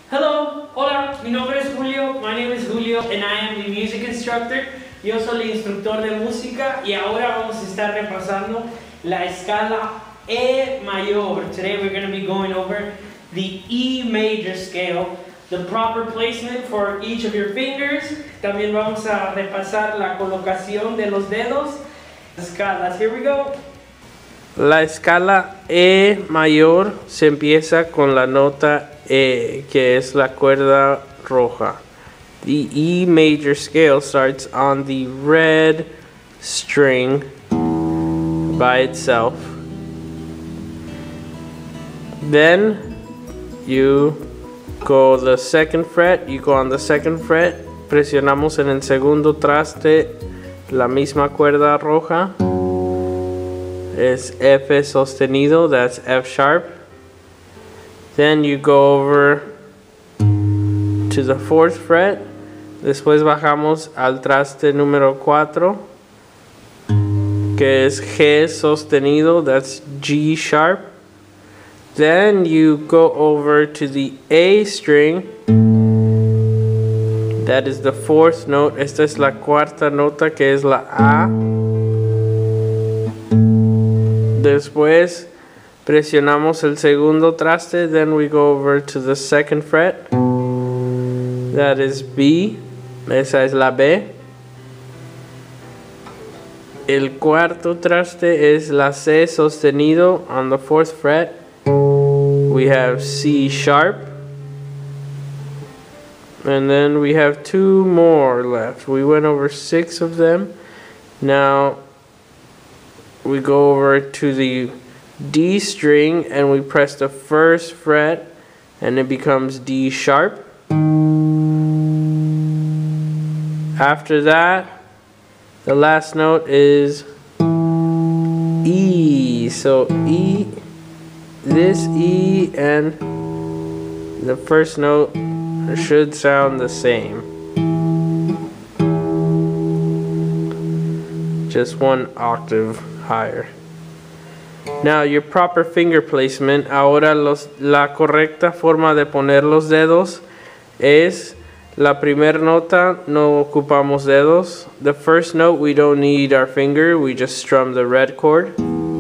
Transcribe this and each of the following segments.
Hello, hola, mi nombre es Julio, my name is Julio and I am the music instructor. Yo soy el instructor de música y ahora vamos a estar repasando la escala E mayor. Today we're going to be going over the E major scale, the proper placement for each of your fingers. También vamos a repasar la colocación de los dedos. Escalas, here we go. La escala E mayor se empieza con la nota E, que es la cuerda roja. The E major scale starts on the red string by itself. Then you go the second fret, you go on the second fret, presionamos en el segundo traste la misma cuerda roja. Es F sostenido, that's F sharp. Then you go over to the fourth fret. Después bajamos al traste número 4, que es G sostenido, that's G sharp. Then you go over to the A string, that is the fourth note. Esta es la cuarta nota, que es la A. Después presionamos el segundo traste, then we go over to the second fret, that is B, esa es la B. El cuarto traste es la C sostenido, on the fourth fret, we have C sharp. And then we have 2 more left. We went over 6 of them. Now we go over to the D string and we press the first fret and it becomes D sharp. After that, the last note is E. So E, this E and the first note should sound the same. Just 1 octave higher. Now your proper finger placement. Ahora la correcta forma de poner los dedos es la primera nota, no ocupamos dedos. The first note we don't need our finger, we just strum the red chord.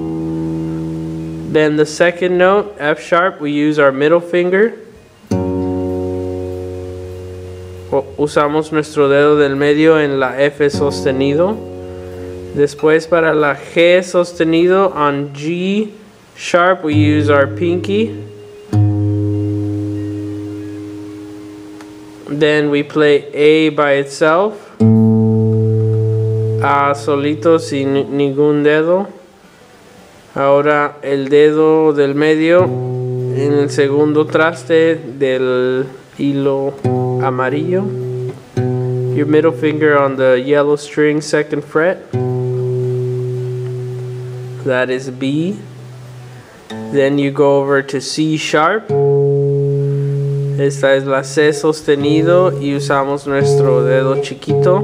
Then the second note, F sharp, we use our middle finger. Usamos nuestro dedo del medio en la F sostenido. Después para la G sostenido, on G sharp we use our pinky. Then we play A by itself. A solito sin ningún dedo. Ahora el dedo del medio en el segundo traste del hilo amarillo. Your middle finger on the yellow string, second fret. That is B. Then you go over to C sharp. Esta es la C sostenido y usamos nuestro dedo chiquito.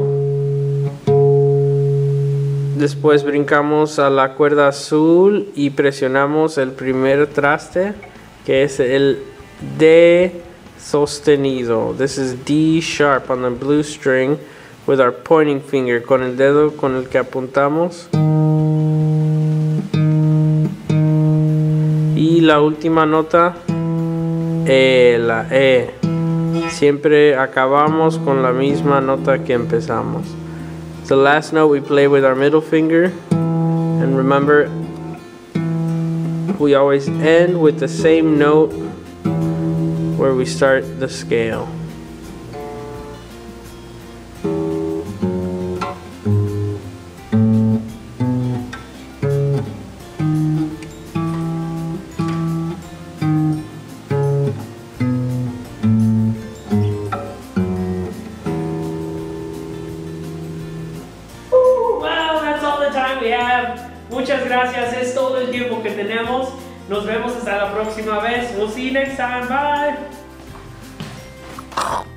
Después brincamos a la cuerda azul y presionamos el primer traste, que es el D sostenido. This is D sharp on the blue string with our pointing finger, con el dedo con el que apuntamos. Y la última nota, E, la E. Siempre acabamos con la misma nota que empezamos. The last note we play with our middle finger. And remember, we always end with the same note where we start the scale. We have. Muchas gracias, es todo el tiempo que tenemos. Nos vemos hasta la próxima vez. We'll see you next time. Bye.